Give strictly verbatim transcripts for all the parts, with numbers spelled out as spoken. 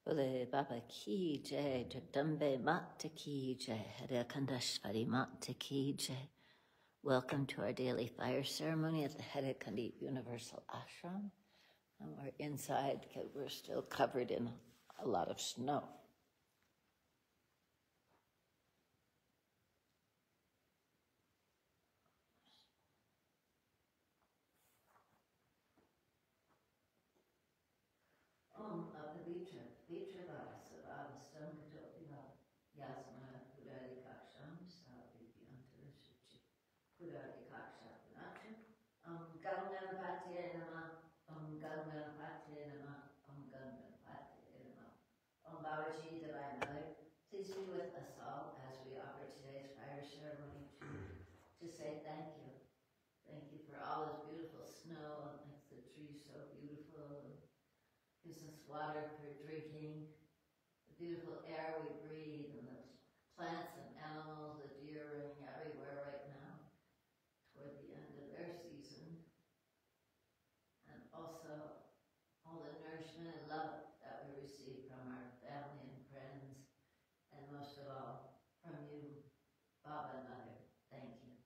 Bole Baba Ki Jai, Jagdambe Mata Ki Jai, Haidakhandi Mata Ki Jai. Welcome to our daily fire ceremony at the Haidakhandi Universal Ashram. And we're inside because we're still covered in a lot of snow. Om Abhivitra, Vitra Vasa, Avastam Katopiva, Yasma Kudari Kaksham, Savipi Antarashichi, Kudari Kakshapanacham, Om Ganganapati Nama, Om Ganganapati Nama, Om Ganganapati Nama. Om Babaji, Divine Mother, please be with us all as we offer today's fire ceremony to, to say thank you. Thank you for all this beautiful snow, and makes the trees so beautiful. Gives us water for drinking, the beautiful air we breathe, and the plants and animals, the deer running everywhere right now, toward the end of their season. And also all the nourishment and love that we receive from our family and friends, and most of all, from you, Baba and Mother. Thank you.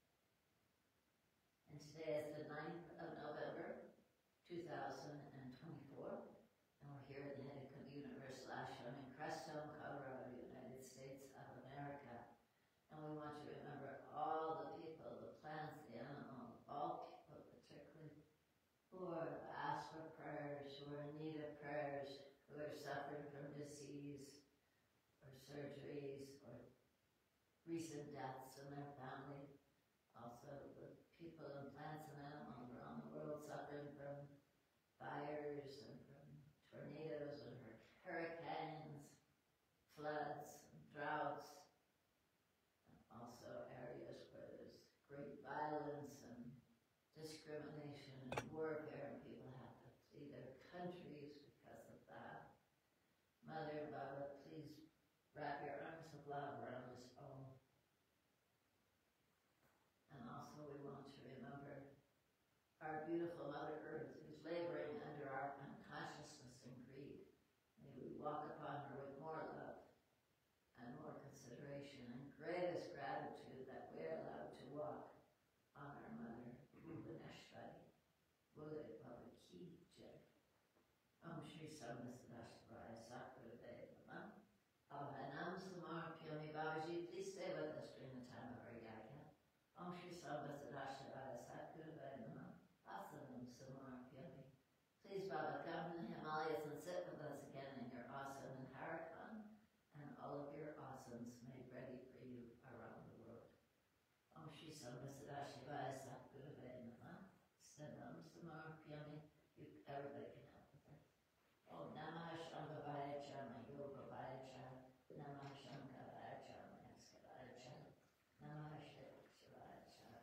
And today is the ninth of November, two thousand twenty-four. And we're here at the Haidakhandi Universal Ashram in Crestone, Colorado, United States of America. And we want to remember all the people, the plants, the animals, all people particularly, who are asked for prayers, who are in need of prayers, who are suffering from disease or surgeries or recent deaths in their family. Also the people and plants and animals around the world suffering from fires and from tornadoes and hurricanes, floods, and droughts, and also areas where there's great violence and discrimination and warfare, and people have to flee their countries because of that. Mother, Baba, please wrap your arms of love around us all. And also we want to remember our beautiful Mother Earth, who's laboring under our unconsciousness and greed. May we walk upon her with more love and more consideration and greatest gratitude that we're allowed to walk on our Mother, Bhuvneshwari. Bole Baba Ki Jai. Om Shri Samvasadashraya Sakurave Namah. Alhanam Samarpyami. Babaji, please stay with us during the time of our yagya. Om Shri Samvasadashraya Sakurave Namah. Asanam Samarpyami. Please, Baba, come to the Himalayas and sit with us again in your awesome in Haidakhandi, and all of your awesomes made ready for you around the world. Om Shri Samvasadashivaya Satgurave Namah. Sanam Samarpyami. You, everybody can help with this. Om Namah Shambhavaya Chama Yogavaya Chama. Namah Shankavaya Chama Yaskavaya Chama. Namah Shivaya Chama.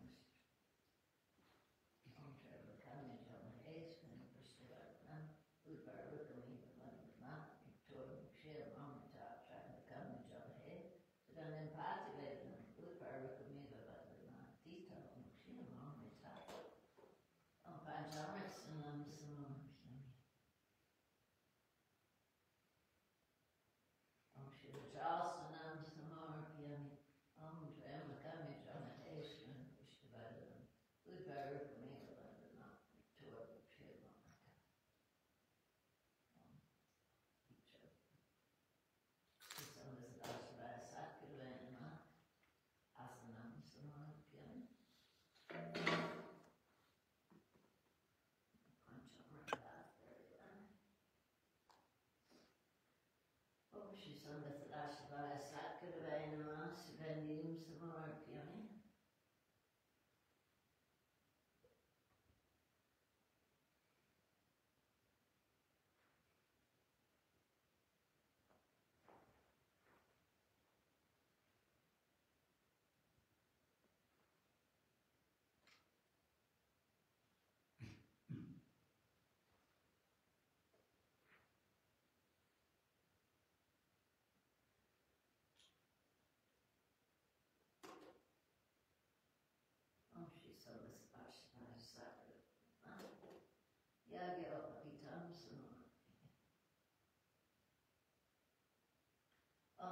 Shri Samvasadashivaya Satgurave Namah. Sugandim Samarpyami.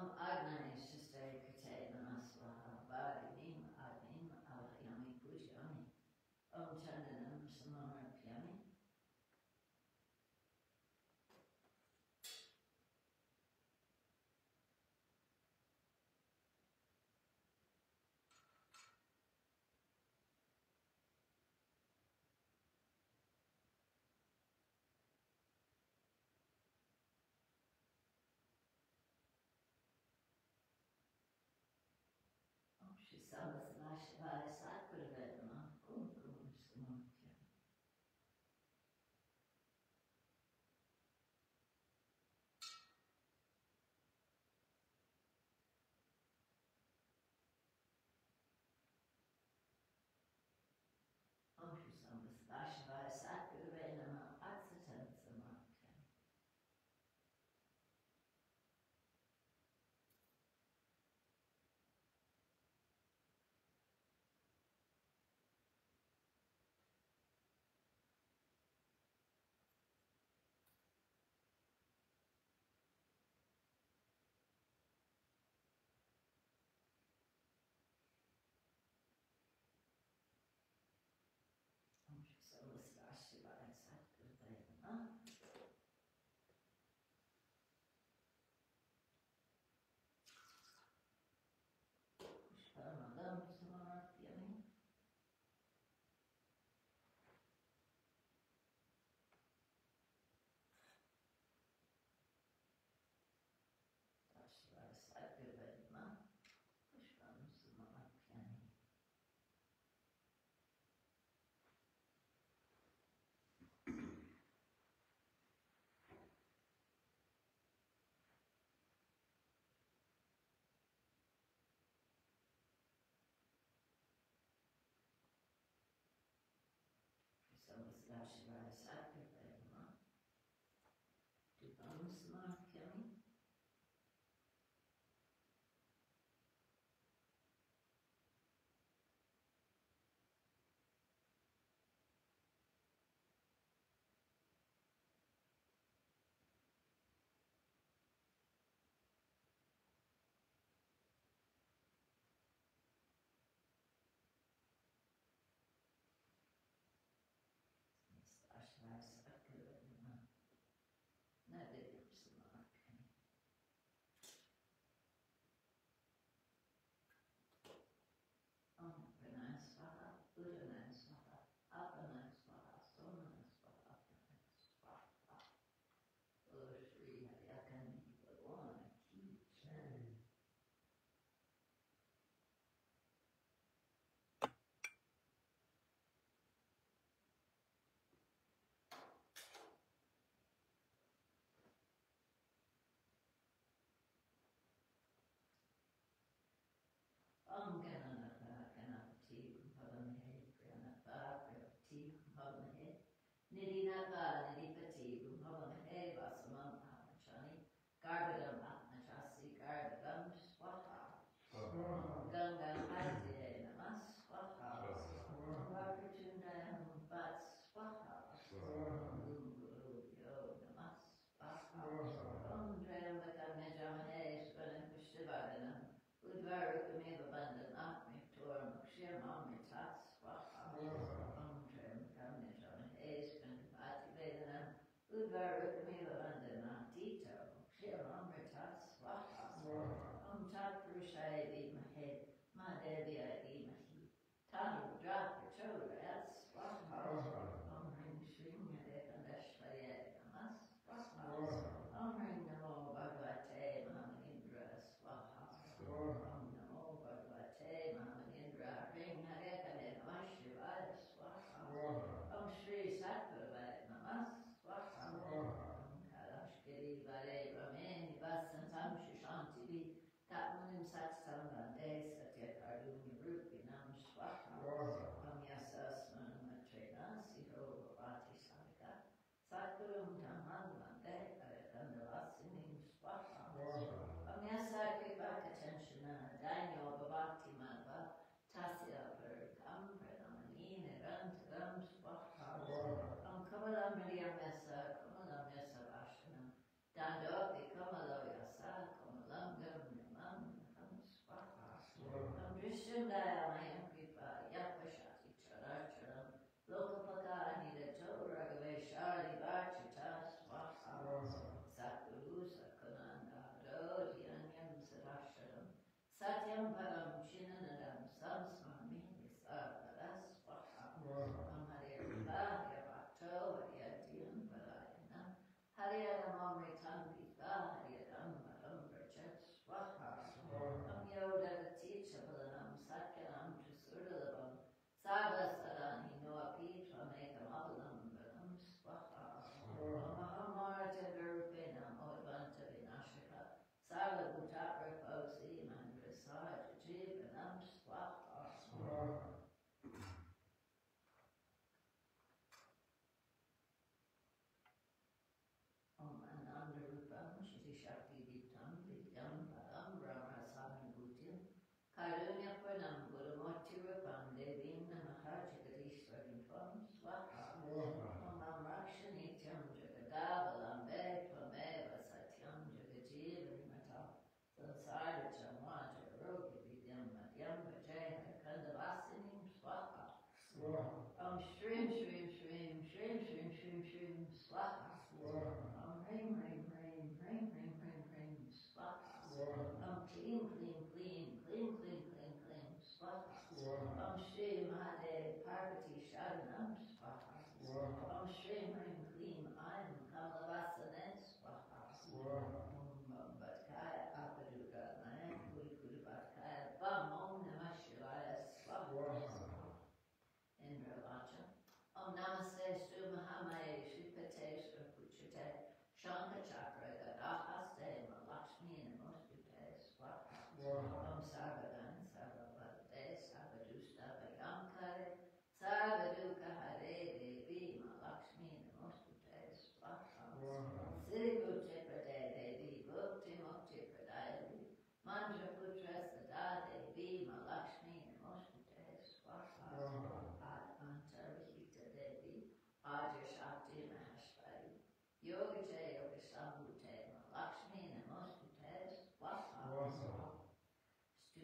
Om Agnani Shistay Kate Manaswaha Badi Nima Adnima Alayami Pujami Om Chandanam Samara Pyami.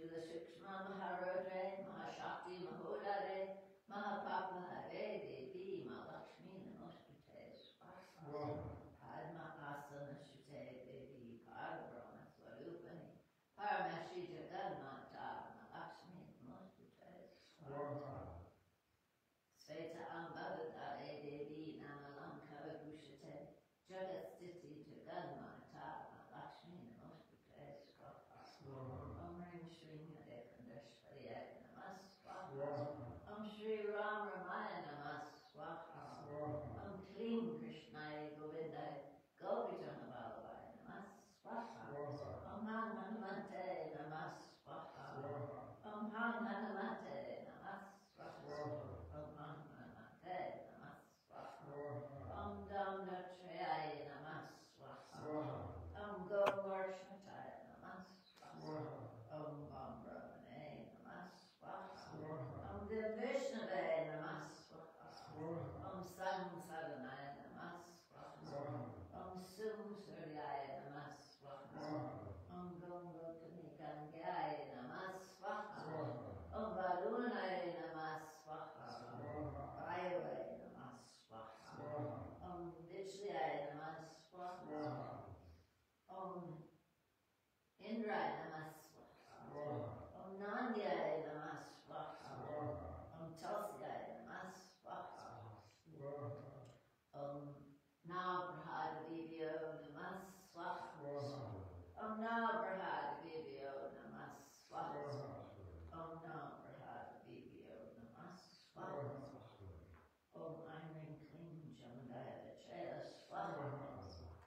Shila Shikshma Maharudre, Mahashakti Mahodare, Mahapapa Hare Devi, Mahalakshmi Namaskute Swaha. Padma Asana Shute Devi, Parabrahma Swarupani, Paramashi Jaganmata, Mahalakshmi Namaskute Swaha. Sveta Ambavadare Devi, Namalamkara Gushate, Jagatstiti Jaganmata, Mahalakshmi Namaskute Swaha. Om Ring Shri Haidakhandi Namas Swaha. Om Shri Ram Ramaya Namas Swaha. Om Klim Krishnaya Govindaya Gopijana Vallabhaya Namas Swaha. Om Han Hanumante Namas Swaha. Om Han Hanumante Namas Swaha. Om Han Hanumante Namas Swaha. Om Dam Datrayaya Namas Swaha. Om Govarshmataya Namas Swaha. Om Vam Brahmane Namas Swaha. Om Vishnave Namas Swaha. Om Sam Sadanaya Namas Swaha. Om Sum Suryaya Namas Swaha. Om Gangotani Gangaya Namas Swaha. Om Varunaya Namas Swaha. Vayavaya Namas Swaha. Om Vijayaya Namas Swaha. Om Indraya Namas Swaha. Om Nandyaya Namas Swaha. Om Tulsiyaya Namas Swaha. Om Navbrahadivibhyo Namas Swaha. Om Navbrahadivibhyo Namas Swaha. Om Navbrahadivibhyo Namas Swaha. Om Aim Ring Kling Jamadaya Vijaya Swaha.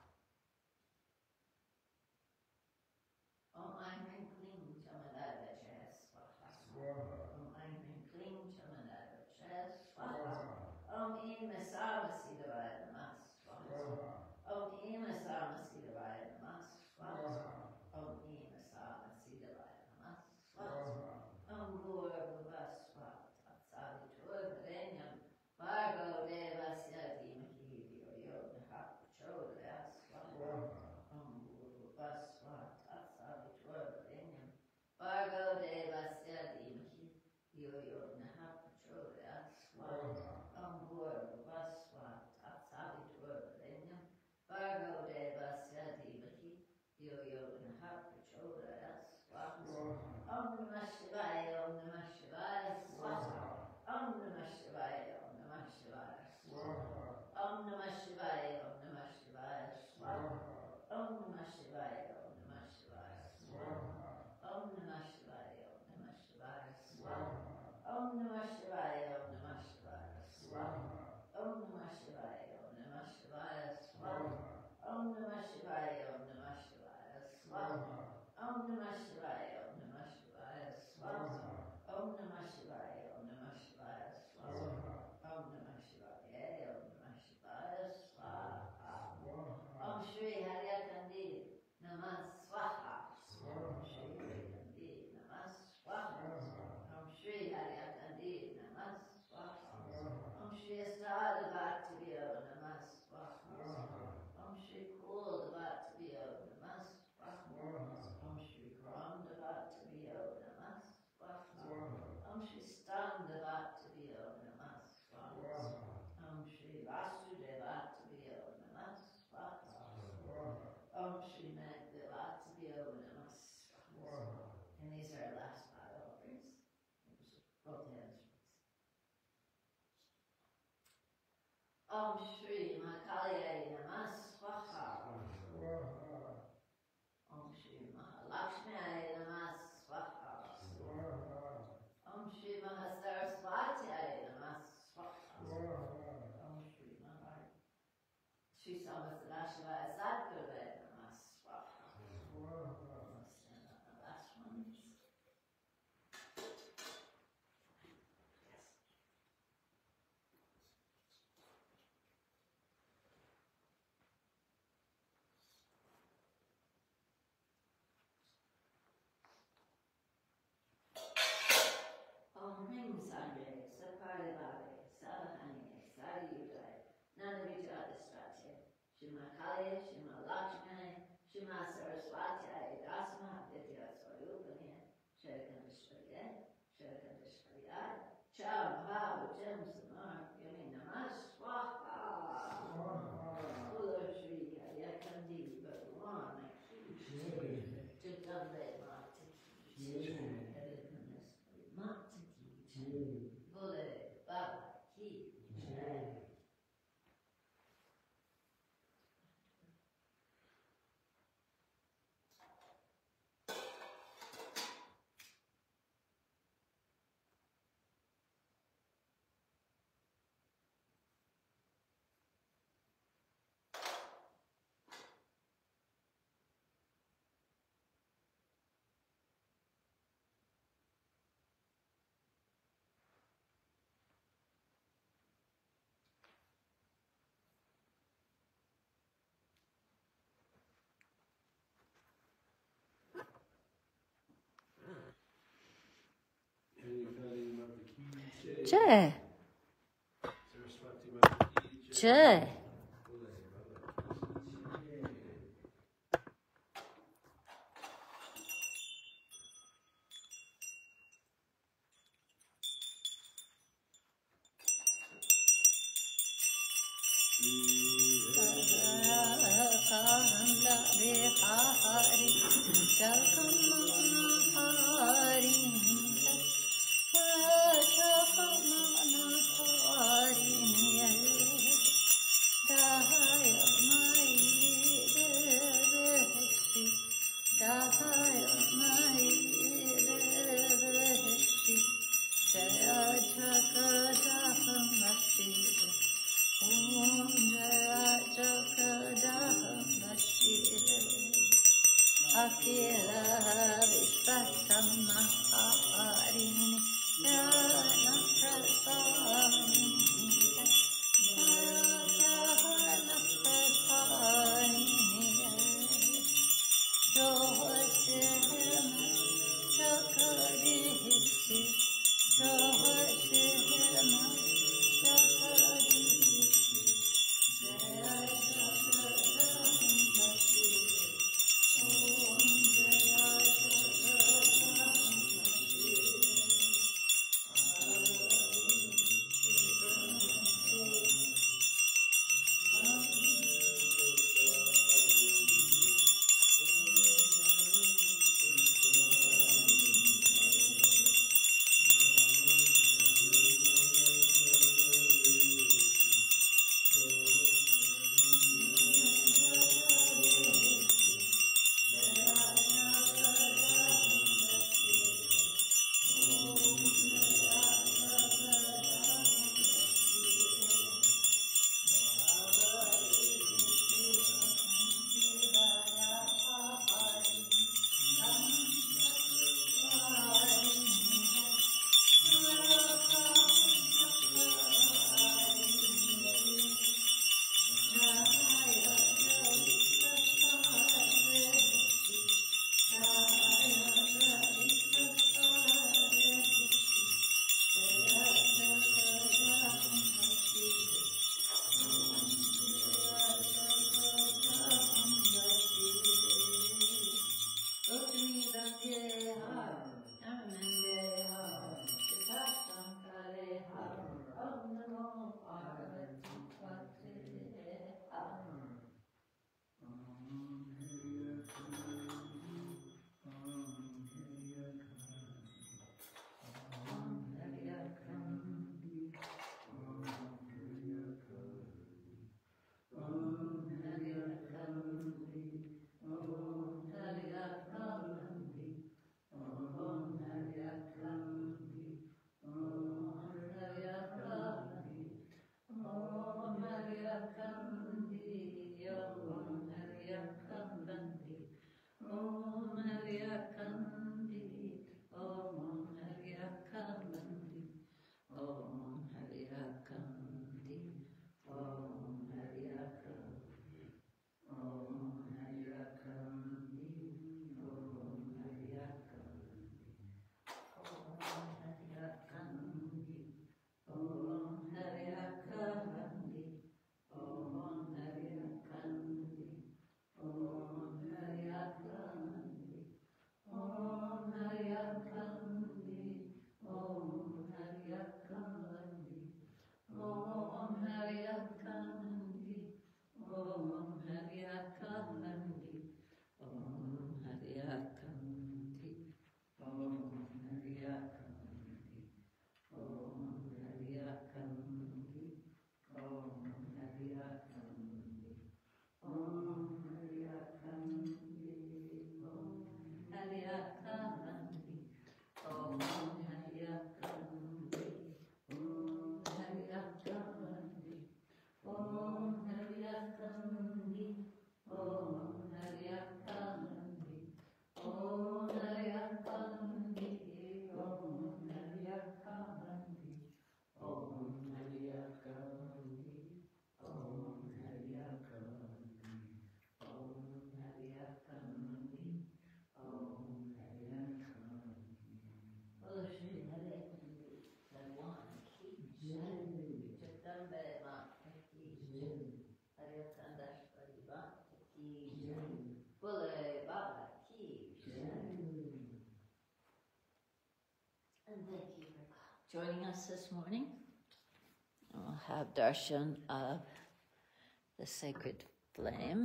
Om Aim Ring Kling Jamadaya Vijaya Swaha. Om Aim Ring Kling Jamadaya Vijaya Swaha. Om Im Sarvasidavaya Namas Swaha. Om Im Sarvasidavaya Namas Swaha. Om Im Sarvasidavaya Namas Swaha. Om Bhurvasva Tatsavitur Varenyam Bhargo Devasya Dhimahi Dhiyo Yo Nah Prachodayat Swaha. Om Bhurvasva Tatsavitur Varenyam Bhargo Devasya Dhimahi Dhiyo Yo Nah Prachodayat Swaha. Om Bhurvasva Tatsavitur Varenyam Bhargo Devasya Dhimahi Dhiyo Yo Nah Prachodayat Swaha. Om Namah Shivaya, Om Namah Shivaya, Swaha. Om Namah Shivaya, Om Namah Shivaya, Swaha. Om Namah Shivaya, Om Namah Shivaya, Swaha. Om Namah Shivaya, Om Namah Shivaya, Swaha. Om Namah Shivaya, Om Namah Shivaya, Swaha. Om Namah Shivaya, Om Namah Shivaya, Swaha. Om Namah Shivaya, Om Namah Shivaya, Swaha. Om Namah Shivaya, Om Namah Shivaya, Swaha. Om Namah Shivaya, Om Namah Shivaya, Swaha. Om Namah Shivaya, Om Namah Shivaya, Swaha. Om Namah Shivaya, Om Namah Shivaya, Swaha. Om Shri Haidakhandi Namas Swaha. Om Shri Haidakhandi Namas Swaha. Om Shri Haidakhandi Namas Swaha. Om Shri Astadavatiyo Namas Swaha. Om Shri Kuldavatiyo Namas Swaha. Om Shri Kramdavatiyo Namas Swaha. Om Shri Standavatiyo Namas Swaha. Om Shri Vasudevatiyo Namas Swaha. Om Shri Magdavatiyo Namas Swaha. And these are our last five offerings. Both hands, please. Om Shri Mahalaya Namas Swaha. Om Shri Mahalakshmi Namas Swaha. Om Shri Mahasaraswati Namas Swaha. Om Shri Mahar Shri Samasarashivaya Sadguruvaya Namas Swaha. Let's stand on the last ones. Om Ring Sangye, Sakarivare, Savahanye, Sariyudaya, Nanavijadistate, Shima Kaliya, Shima Lakshmane, Shima Saraswati, Dasma, Vidya Swarupane, Shri Sham Bhav Jam Samar Yami Namah Swaha Bolo Shri Haidakhandi Bhagwan Ki Jagdambe Mata Ki Mata Ki Bole Baba Ki Jai. Jai. joining us this morning. We'll have darshan of the sacred flame.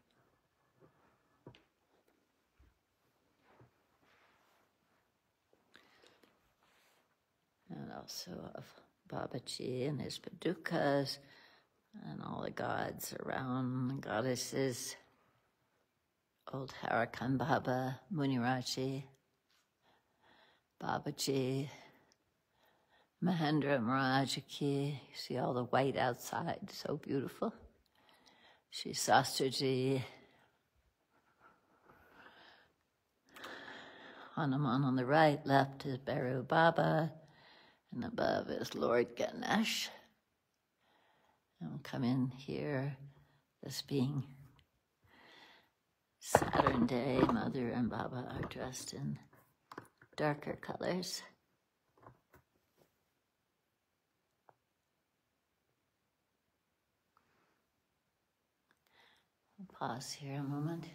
And also of Babaji and his padukas and all the gods around, the goddesses, old Haidakhandi Baba, Muniraji, Babaji, Mahendra Maharaj Ki. You see all the white outside, so beautiful. Shri Sastraji, Hanuman on the right, left is Bairu Baba, and above is Lord Ganesh. And we'll come in here, this being Saturn Day. Mother and Baba are dressed in darker colors. I'll pause here a moment.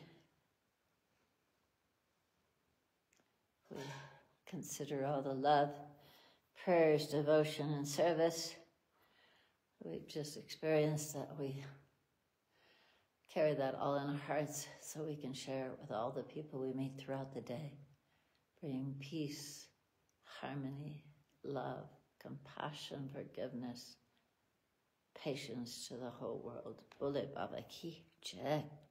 We consider all the love, prayers, devotion, and service we've just experienced, that we carry that all in our hearts so we can share it with all the people we meet throughout the day, bringing peace, harmony, love, compassion, forgiveness, patience to the whole world. Bole Baba Ki Jai.